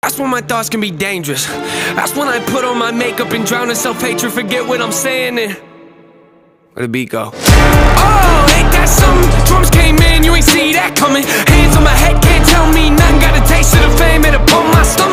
That's when my thoughts can be dangerous. That's when I put on my makeup and drown in self-hatred. Forget what I'm saying and where'd the beat go? Oh, ain't that something? Drums came in, you ain't see that coming. Hands on my head,